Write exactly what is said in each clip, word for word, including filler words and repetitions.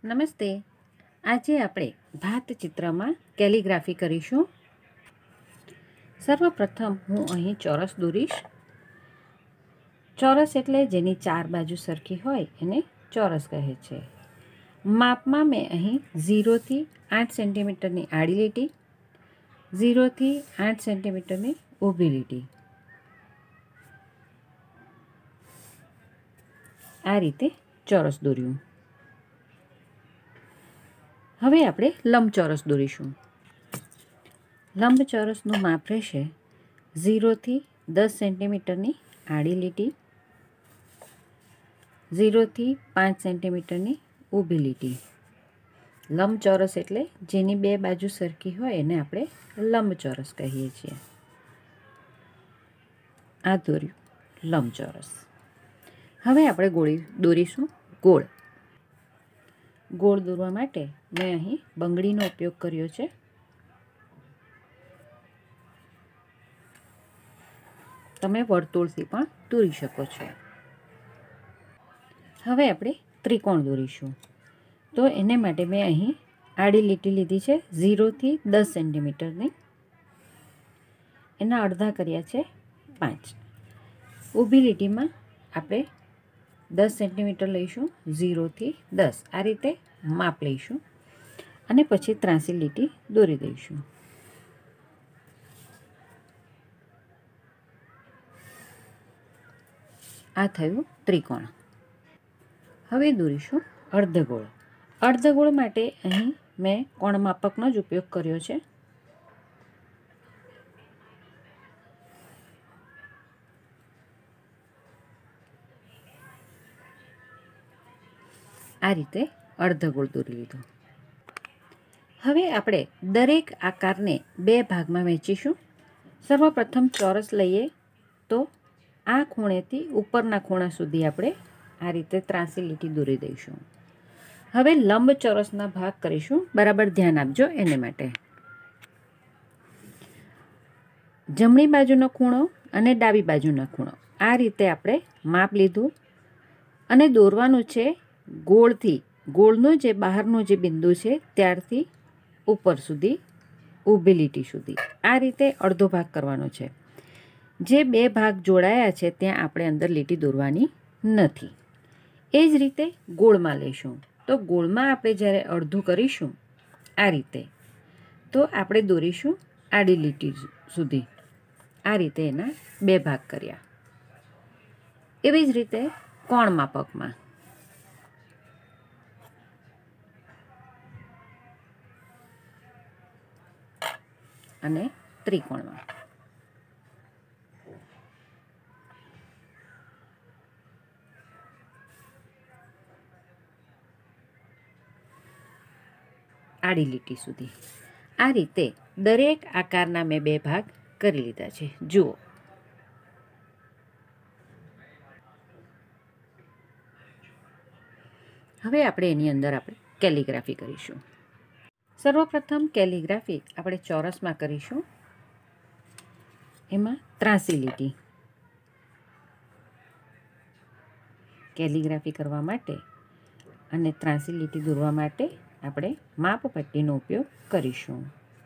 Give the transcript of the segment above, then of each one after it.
નમસ્તે. આજે આપણે ભાત ચિત્રમાં કેલિગ્રાફી કરીશું. સર્વપ્રથમ હું અહીં ચોરસ દોરીશ. ચોરસ એટલે જેની ચાર બાજુ સરખી હોય એને ચોરસ કહે છે. માપમાં મેં અહીં ઝીરોથી આઠ સેન્ટીમીટરની આડી લીટી, ઝીરોથી આઠ સેન્ટીમીટરની ઊભી લીટી, આ રીતે ચોરસ દોર્યું. હવે આપણે લંબચોરસ દોરીશું. લંબચોરસનું માપ રહેશે ઝીરોથી દસ સેન્ટીમીટરની આડી લીટી, ઝીરોથી પાંચ સેન્ટીમીટરની ઊભી લીટી. લંબચોરસ એટલે જેની બે બાજુ સરખી હોય એને આપણે લંબચોરસ કહીએ છીએ. આ દોર્યું લંબચોરસ. હવે આપણે ગોળી દોરીશું ગોળ. ગોળ દોરવા માટે મેં અહીં બંગડીનો ઉપયોગ કર્યો છે. તમે વર્તુળથી પણ દોરી શકો છો. હવે આપણે ત્રિકોણ દોરીશું. તો એને માટે મેં અહીં આડી લીટી લીધી છે ઝીરોથી દસ સેન્ટીમીટરની, એના અડધા કર્યા છે પાંચ. ઊભી લીટીમાં આપણે દસ સેન્ટીમીટર લઈશું, ઝીરોથી દસ આ રીતે માપ લઈશું અને પછી ત્રાસી લીટી દોરી દઈશું. આ થયું ત્રિકોણ. હવે દોરીશું અર્ધગોળ. અર્ધગોળ માટે અહીં મેં કોણ માપકનો જ ઉપયોગ કર્યો છે. આ રીતે અર્ધગોળ દોરી લીધો. હવે આપણે દરેક આકારને બે ભાગમાં વહેંચીશું. સર્વપ્રથમ ચોરસ લઈએ તો આ ખૂણેથી ઉપરના ખૂણા સુધી આપણે આ રીતે ત્રાસી લીટી દોરી દઈશું. હવે લંબચોરસના ભાગ કરીશું. બરાબર ધ્યાન આપજો એને માટે. જમણી બાજુનો ખૂણો અને ડાબી બાજુનો ખૂણો આ રીતે આપણે માપ લીધું અને દોરવાનું છે ગોળથી. ગોળનું જે બહારનું જે બિંદુ છે ત્યારથી ઉપર સુધી ઊભી લીટી સુધી આ રીતે અડધો ભાગ કરવાનો છે. જે બે ભાગ જોડાયા છે ત્યાં આપણે અંદર લીટી દોરવાની નથી. એ જ રીતે ગોળમાં લઈશું. તો ગોળમાં આપણે જ્યારે અડધું કરીશું આ રીતે, તો આપણે દોરીશું આડી લીટી સુધી. આ રીતે એના બે ભાગ કર્યા. એવી જ રીતે કોણ માપકમાં અને ત્રિકોણમાં. આડી લીટી સુધી આ રીતે દરેક આકારના મેં બે ભાગ કરી લીધા છે. જુઓ, હવે આપણે એની અંદર આપણે કેલિગ્રાફી કરીશું. સર્વપ્રથમ કેલિગ્રાફી આપણે ચોરસમાં કરીશું. એમાં ત્રાસી લીટી. કેલિગ્રાફી કરવા માટે અને ત્રાસી લીટી દોરવા માટે આપણે માપપટ્ટીનો ઉપયોગ કરીશું.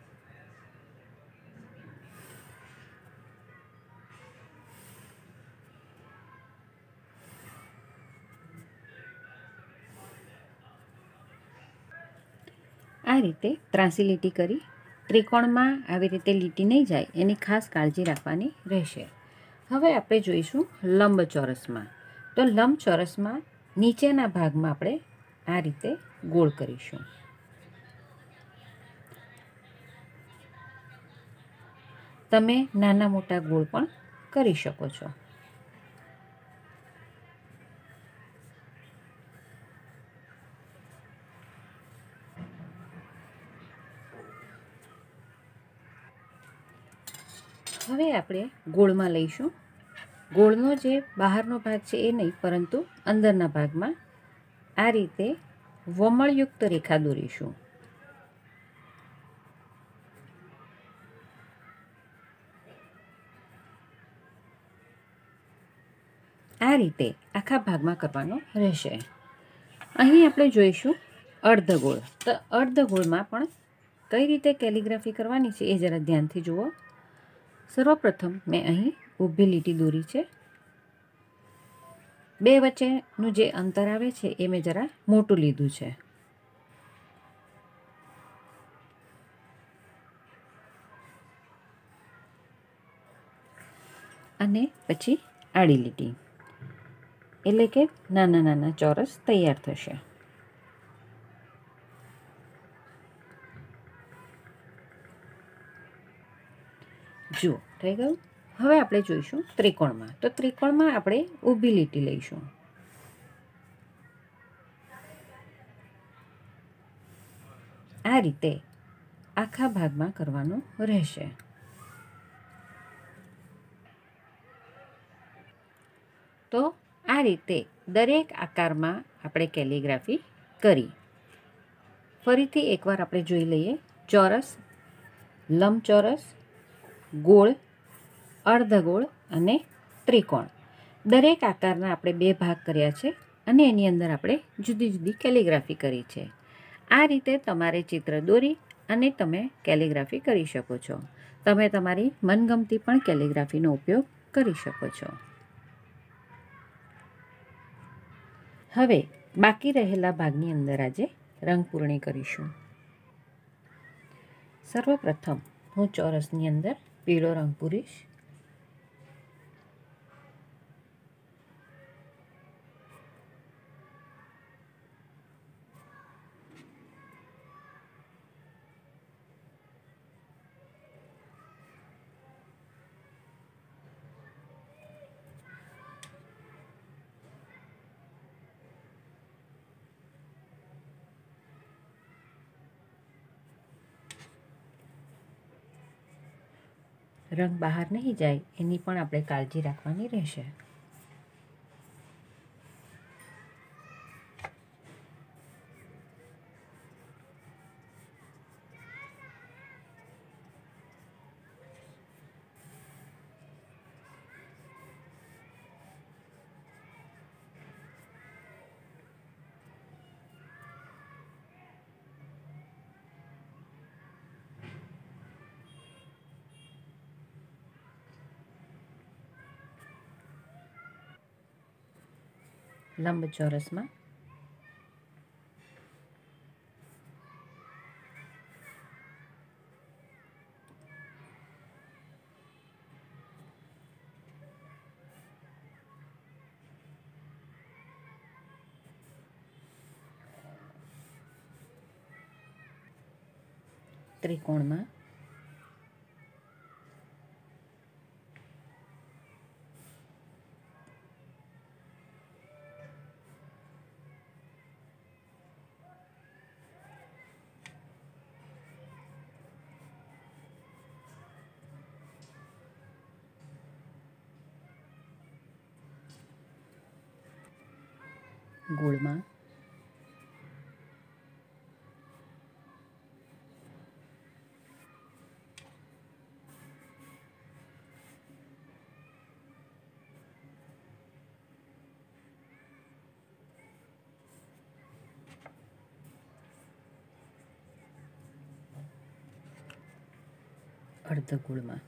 આ રીતે ત્રાસી લીટી કરી ત્રિકોણમાં આવી રીતે લીટી નહીં જાય એની ખાસ કાળજી રાખવાની રહેશે. હવે આપણે જોઈશું લંબચોરસમાં. તો લંબચોરસમાં નીચેના ભાગમાં આપણે આ રીતે ગોળ કરીશું. તમે નાના મોટા ગોળ પણ કરી શકો છો. હવે આપણે ગોળમાં લઈશું. ગોળનો જે બહારનો ભાગ છે એ નહીં, પરંતુ અંદરના ભાગમાં આ રીતે વમળયુક્ત રેખા દોરીશું. આ રીતે આખા ભાગમાં કરવાનો રહેશે. અહીં આપણે જોઈશું અર્ધગોળ. તો અર્ધગોળમાં પણ કઈ રીતે કેલિગ્રાફી કરવાની છે એ જરા ધ્યાનથી જુઓ. સર્વપ્રથમ મેં અહીં ઊભી લીટી દોરી છે. બે વચ્ચેનું જે અંતર આવે છે એ મેં જરા મોટું લીધું છે. અને પછી આડી લીટી, એટલે કે નાના નાના ચોરસ તૈયાર થશે. જુઓ થઈ ગયું. હવે આપણે જોઈશું ત્રિકોણમાં. તો ત્રિકોણમાં આપણે ઊભી લીટી લઈશું. આ રીતે આખા ભાગમાં કરવાનું રહેશે. તો આ રીતે દરેક આકારમાં આપણે કેલિગ્રાફી કરી. ફરીથી એકવાર આપણે જોઈ લઈએ. ચોરસ, લંબચોરસ, ગોળ, અર્ધગોળ અને ત્રિકોણ. દરેક આકારના આપણે બે ભાગ કર્યા છે અને એની અંદર આપણે જુદી જુદી કેલિગ્રાફી કરી છે. આ રીતે તમારે ચિત્ર દોરી અને તમે કેલિગ્રાફી કરી શકો છો. તમે તમારી મનગમતી પણ કેલિગ્રાફીનો ઉપયોગ કરી શકો છો. હવે બાકી રહેલા ભાગની અંદર આજે રંગપૂરણી કરીશું. સર્વપ્રથમ હું ચોરસની અંદર પીળો રંગ પૂરીશ. રંગ બહાર નહીં જાય એની પણ આપણે કાળજી રાખવાની રહેશે. લંબચોરસમાં ત્રિકોણમાં ગોળમાં અર્ધગોળમાં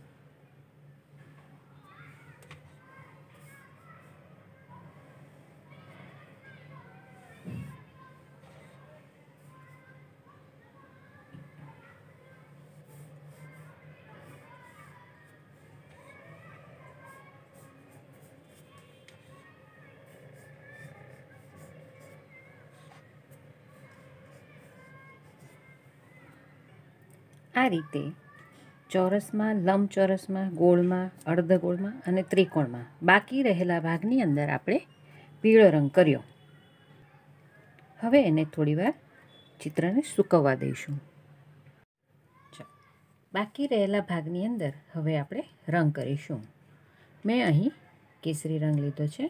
આ રીતે ચોરસમાં, લંબચોરસમાં, ગોળમાં, અર્ધગોળમાં અને ત્રિકોણમાં બાકી રહેલા ભાગની અંદર આપણે પીળો રંગ કર્યો. હવે એને થોડીવાર ચિત્રને સૂકવવા દઈશું. બાકી રહેલા ભાગની અંદર હવે આપણે રંગ કરીશું. મેં અહીં કેસરી રંગ લીધો છે.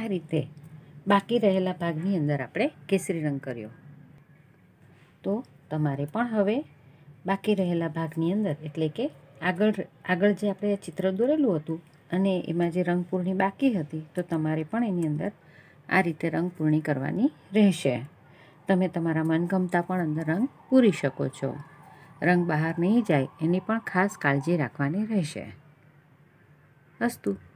આ રીતે બાકી રહેલા ભાગની અંદર આપણે કેસરી રંગ કર્યો. તો તમારે પણ હવે બાકી રહેલા ભાગની અંદર એટલે કે આગળ આગળ જે આપણે ચિત્ર દોરેલું હતું અને એમાં જે રંગપૂર્ણી બાકી હતી તો તમારે પણ એની અંદર આ રીતે રંગપૂર્ણી કરવાની રહેશે. તમે તમારા મનગમતા પણ અંદર રંગ પૂરી શકો છો. રંગ બહાર નહીં જાય એની પણ ખાસ કાળજી રાખવાની રહેશે. અસ્તુ.